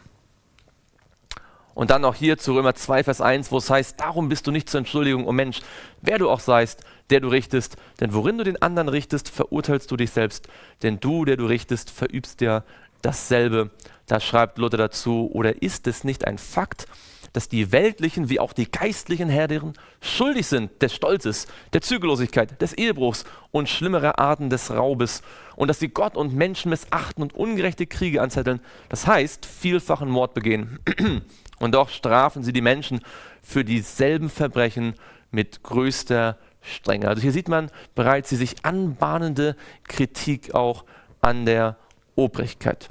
Und dann noch hier zu Römer 2, Vers 1, wo es heißt, darum bist du nicht zur Entschuldigung, o Mensch, wer du auch seist, der du richtest. Denn worin du den anderen richtest, verurteilst du dich selbst. Denn du, der du richtest, verübst ja dasselbe. Da schreibt Luther dazu, oder ist es nicht ein Fakt, dass die weltlichen wie auch die geistlichen Herren schuldig sind des Stolzes, der Zügellosigkeit, des Ehebruchs und schlimmerer Arten des Raubes und dass sie Gott und Menschen missachten und ungerechte Kriege anzetteln, das heißt vielfachen Mord begehen. Und doch strafen sie die Menschen für dieselben Verbrechen mit größter Strenge. Also hier sieht man bereits die sich anbahnende Kritik auch an der Obrigkeit.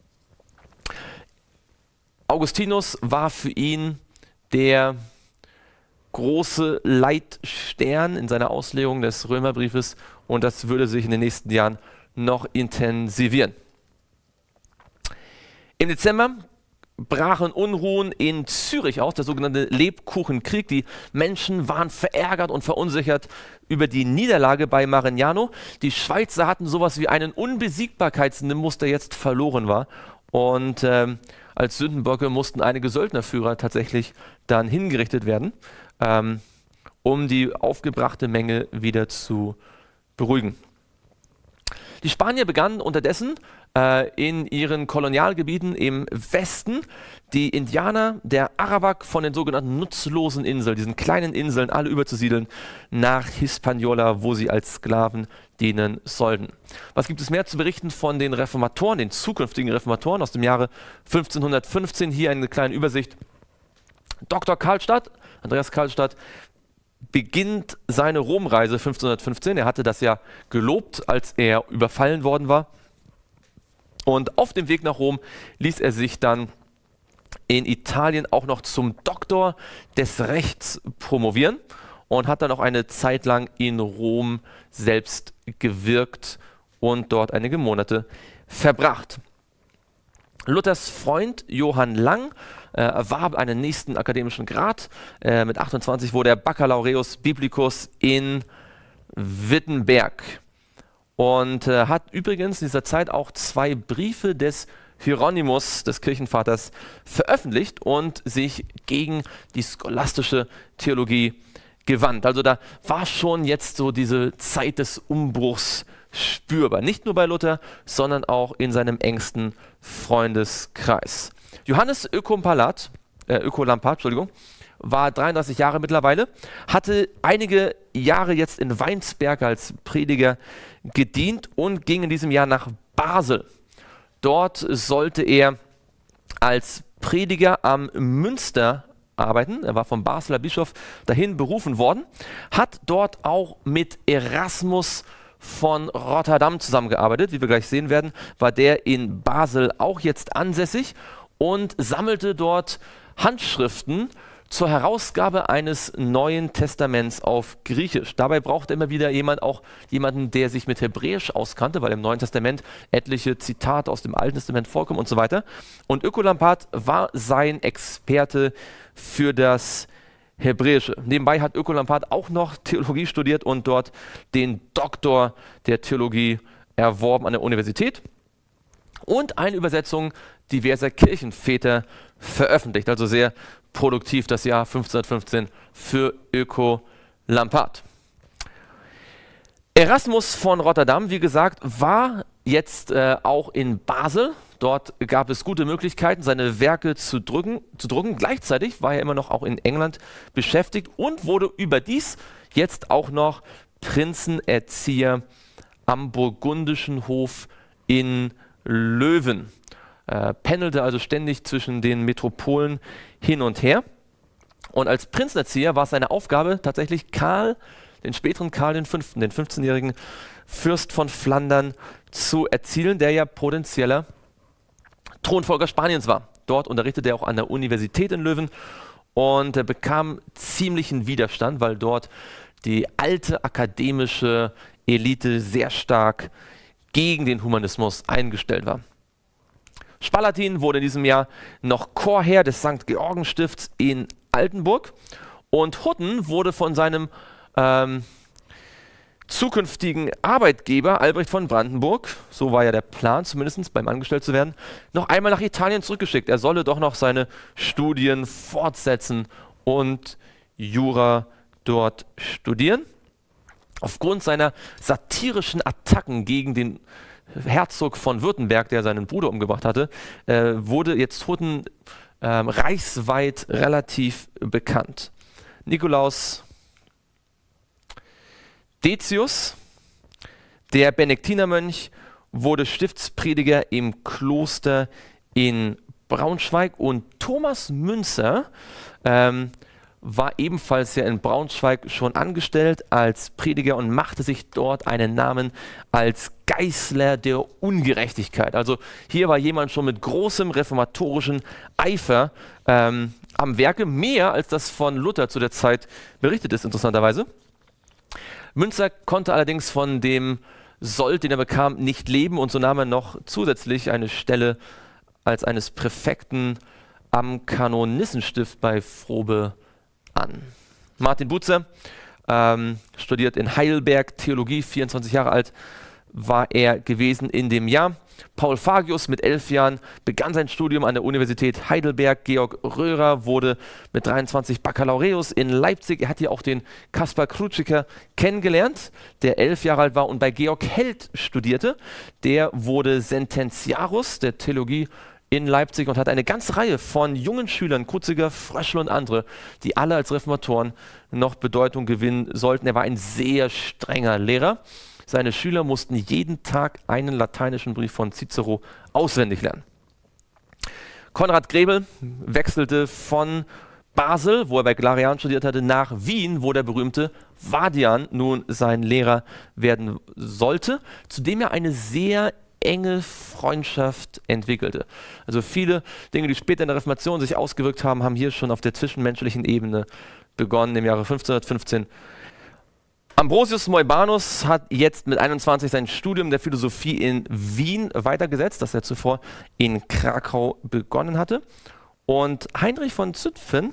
Augustinus war für ihn der große Leitstern in seiner Auslegung des Römerbriefes und das würde sich in den nächsten Jahren noch intensivieren. Im Dezember brachen Unruhen in Zürich aus, der sogenannte Lebkuchenkrieg. Die Menschen waren verärgert und verunsichert über die Niederlage bei Marignano. Die Schweizer hatten sowas wie einen Unbesiegbarkeitsnimbus, der jetzt verloren war. Und als Sündenböcke mussten einige Söldnerführer tatsächlich dann hingerichtet werden, um die aufgebrachte Menge wieder zu beruhigen. Die Spanier begannen unterdessen in ihren Kolonialgebieten im Westen die Indianer der Arawak von den sogenannten nutzlosen Inseln, diesen kleinen Inseln, alle überzusiedeln nach Hispaniola, wo sie als Sklaven dienen sollten. Was gibt es mehr zu berichten von den Reformatoren, den zukünftigen Reformatoren aus dem Jahre 1515? Hier eine kleine Übersicht. Dr. Karlstadt, Andreas Karlstadt, beginnt seine Romreise 1515. Er hatte das ja gelobt, als er überfallen worden war. Und auf dem Weg nach Rom ließ er sich dann in Italien auch noch zum Doktor des Rechts promovieren und hat dann auch eine Zeit lang in Rom selbst gewirkt und dort einige Monate verbracht. Luthers Freund Johann Lang erwarb einen nächsten akademischen Grad. Mit 28 wurde er Baccalaureus Biblicus in Wittenberg. Und hat übrigens in dieser Zeit auch 2 Briefe des Hieronymus, des Kirchenvaters, veröffentlicht und sich gegen die scholastische Theologie gewandt. Also da war schon jetzt so diese Zeit des Umbruchs spürbar. Nicht nur bei Luther, sondern auch in seinem engsten Freundeskreis. Johannes Ökolampat, war 33 Jahre mittlerweile, hatte einige Jahre jetzt in Weinsberg als Prediger gedient und ging in diesem Jahr nach Basel. Dort sollte er als Prediger am Münster arbeiten. Er war vom Basler Bischof dahin berufen worden, hat dort auch mit Erasmus von Rotterdam zusammengearbeitet. Wie wir gleich sehen werden, war der in Basel auch jetzt ansässig und sammelte dort Handschriften zur Herausgabe eines Neuen Testaments auf Griechisch. Dabei brauchte immer wieder jemanden, der sich mit Hebräisch auskannte, weil im Neuen Testament etliche Zitate aus dem Alten Testament vorkommen und so weiter. Und Ökolampad war sein Experte für das Hebräische. Nebenbei hat Ökolampad auch noch Theologie studiert und dort den Doktor der Theologie erworben an der Universität und eine Übersetzung diverser Kirchenväter veröffentlicht. Also sehr produktiv das Jahr 1515 für Ökolampad. Erasmus von Rotterdam, wie gesagt, war jetzt auch in Basel. Dort gab es gute Möglichkeiten, seine Werke zu drucken. Gleichzeitig war er immer noch auch in England beschäftigt und wurde überdies jetzt auch noch Prinzenerzieher am burgundischen Hof in Löwen. Pendelte also ständig zwischen den Metropolen hin und her. Und als Prinzenerzieher war es seine Aufgabe, tatsächlich den späteren Karl V., den 15-jährigen Fürst von Flandern, zu erzielen, der ja potenzieller Thronfolger Spaniens war. Dort unterrichtete er auch an der Universität in Löwen und er bekam ziemlichen Widerstand, weil dort die alte akademische Elite sehr stark gegen den Humanismus eingestellt war. Spalatin wurde in diesem Jahr noch Chorherr des St. Georgen-Stifts in Altenburg und Hutten wurde von seinem zukünftigen Arbeitgeber Albrecht von Brandenburg, so war ja der Plan, zumindest beim angestellt zu werden, noch einmal nach Italien zurückgeschickt. Er solle doch noch seine Studien fortsetzen und Jura dort studieren. Aufgrund seiner satirischen Attacken gegen den Herzog von Württemberg, der seinen Bruder umgebracht hatte, wurde jetzt Hutten reichsweit relativ bekannt. Nikolaus Decius, der Benediktinermönch, wurde Stiftsprediger im Kloster in Braunschweig und Thomas Münzer war ebenfalls ja in Braunschweig schon angestellt als Prediger und machte sich dort einen Namen als Geißler der Ungerechtigkeit. Also hier war jemand schon mit großem reformatorischen Eifer am Werke, mehr als das von Luther zu der Zeit berichtet ist, interessanterweise. Münzer konnte allerdings von dem Sold, den er bekam, nicht leben und so nahm er noch zusätzlich eine Stelle als eines Präfekten am Kanonissenstift bei Frobe an. Martin Bucer studiert in Heidelberg Theologie, 24 Jahre alt war er gewesen in dem Jahr. Paul Fagius mit 11 Jahren begann sein Studium an der Universität Heidelberg. Georg Röhrer wurde mit 23 Baccalaureus in Leipzig. Er hat hier auch den Kaspar Krutschiker kennengelernt, der 11 Jahre alt war und bei Georg Held studierte. Der wurde Sententiarus der Theologie in Leipzig und hat eine ganze Reihe von jungen Schülern, Krutziger, Fröschl und andere, die alle als Reformatoren noch Bedeutung gewinnen sollten. Er war ein sehr strenger Lehrer. Seine Schüler mussten jeden Tag einen lateinischen Brief von Cicero auswendig lernen. Konrad Grebel wechselte von Basel, wo er bei Galerian studiert hatte, nach Wien, wo der berühmte Vadian nun sein Lehrer werden sollte, zu dem er eine sehr enge Freundschaft entwickelte. Also viele Dinge, die später in der Reformation sich ausgewirkt haben, haben hier schon auf der zwischenmenschlichen Ebene begonnen im Jahre 1515. Ambrosius Moibanus hat jetzt mit 21 sein Studium der Philosophie in Wien weitergesetzt, das er zuvor in Krakau begonnen hatte. Und Heinrich von Züpfen,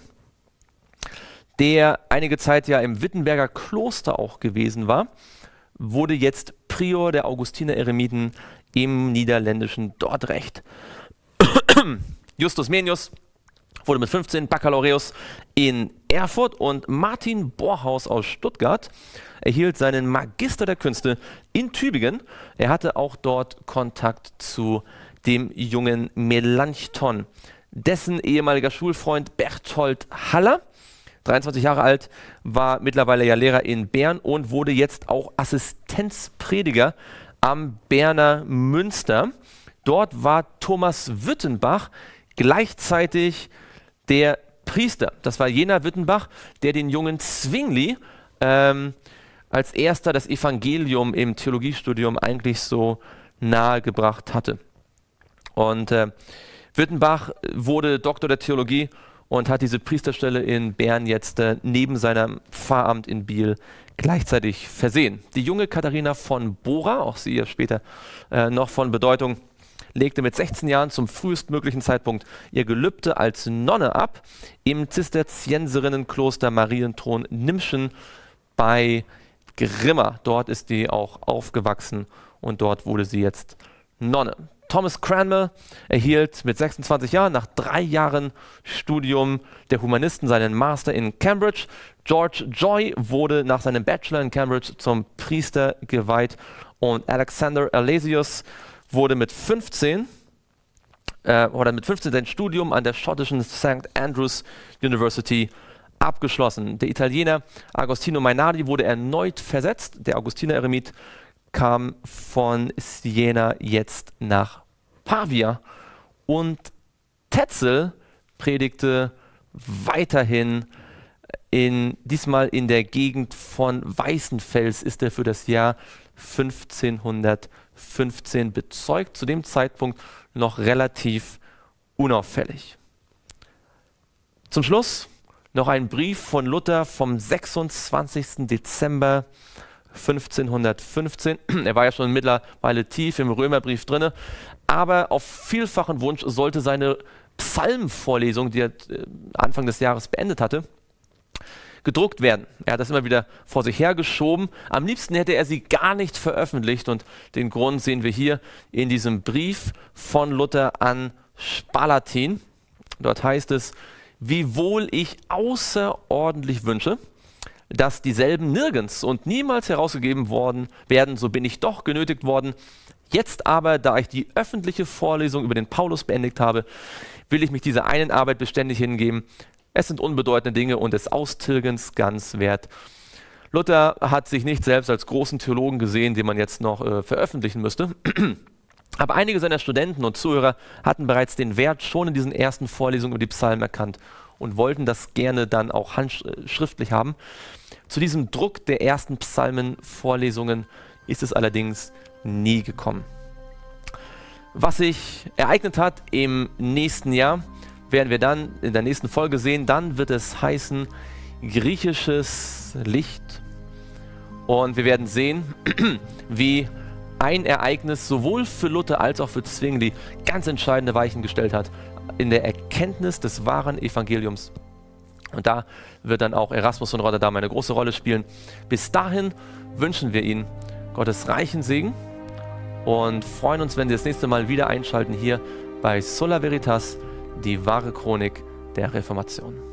der einige Zeit ja im Wittenberger Kloster auch gewesen war, wurde jetzt Prior der Augustiner-Eremiten im niederländischen Dordrecht. Justus Menius wurde mit 15 Baccalaureus in Erfurt und Martin Borhaus aus Stuttgart erhielt seinen Magister der Künste in Tübingen. Er hatte auch dort Kontakt zu dem jungen Melanchthon. Dessen ehemaliger Schulfreund Berthold Haller, 23 Jahre alt, war mittlerweile ja Lehrer in Bern und wurde jetzt auch Assistenzprediger am Berner Münster. Dort war Thomas Wüttenbach gleichzeitig der Priester. Das war jener Wittenbach, der den jungen Zwingli als erster das Evangelium im Theologiestudium eigentlich so nahegebracht hatte. Und Wittenbach wurde Doktor der Theologie und hat diese Priesterstelle in Bern jetzt neben seinem Pfarramt in Biel gleichzeitig versehen. Die junge Katharina von Bora, auch sie ja später noch von Bedeutung, legte mit 16 Jahren zum frühestmöglichen Zeitpunkt ihr Gelübde als Nonne ab im Zisterzienserinnenkloster Marienthron Nimschen bei Grimma. Dort ist sie auch aufgewachsen und dort wurde sie jetzt Nonne. Thomas Cranmer erhielt mit 26 Jahren nach 3 Jahren Studium der Humanisten seinen Master in Cambridge. George Joy wurde nach seinem Bachelor in Cambridge zum Priester geweiht und Alexander Alesius wurde mit 15 sein Studium an der schottischen St. Andrews University abgeschlossen. Der Italiener Agostino Mainardi wurde erneut versetzt. Der Augustiner-Eremit kam von Siena jetzt nach Pavia und Tetzel predigte weiterhin diesmal in der Gegend von Weißenfels ist er für das Jahr 1515 bezeugt, zu dem Zeitpunkt noch relativ unauffällig. Zum Schluss noch ein Brief von Luther vom 26. Dezember 1515. Er war ja schon mittlerweile tief im Römerbrief drin, aber auf vielfachen Wunsch sollte seine Psalmenvorlesung, die er Anfang des Jahres beendet hatte, gedruckt werden. Er hat das immer wieder vor sich hergeschoben. Am liebsten hätte er sie gar nicht veröffentlicht und den Grund sehen wir hier in diesem Brief von Luther an Spalatin. Dort heißt es: Wiewohl ich außerordentlich wünsche, dass dieselben nirgends und niemals herausgegeben worden werden, so bin ich doch genötigt worden. Jetzt aber, da ich die öffentliche Vorlesung über den Paulus beendigt habe, will ich mich dieser einen Arbeit beständig hingeben. Es sind unbedeutende Dinge und des Austilgens ganz wert. Luther hat sich nicht selbst als großen Theologen gesehen, den man jetzt noch veröffentlichen müsste. Aber einige seiner Studenten und Zuhörer hatten bereits den Wert schon in diesen ersten Vorlesungen über die Psalmen erkannt und wollten das gerne dann auch handschriftlich haben. Zu diesem Druck der ersten Psalmenvorlesungen ist es allerdings nie gekommen. Was sich ereignet hat im nächsten Jahr, werden wir dann in der nächsten Folge sehen. Dann wird es heißen griechisches Licht. Und wir werden sehen, wie ein Ereignis sowohl für Luther als auch für Zwingli ganz entscheidende Weichen gestellt hat in der Erkenntnis des wahren Evangeliums. Und da wird dann auch Erasmus von Rotterdam eine große Rolle spielen. Bis dahin wünschen wir Ihnen Gottes reichen Segen und freuen uns, wenn Sie das nächste Mal wieder einschalten hier bei Sola Veritas, die wahre Chronik der Reformation.